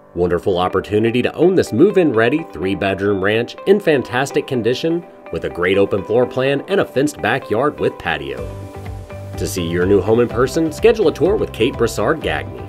Wonderful opportunity to own this move-in ready 3-bedroom ranch in fantastic condition with a great open floor plan and a fenced backyard with patio. To see your new home in person, schedule a tour with Kate Brassard Gagney.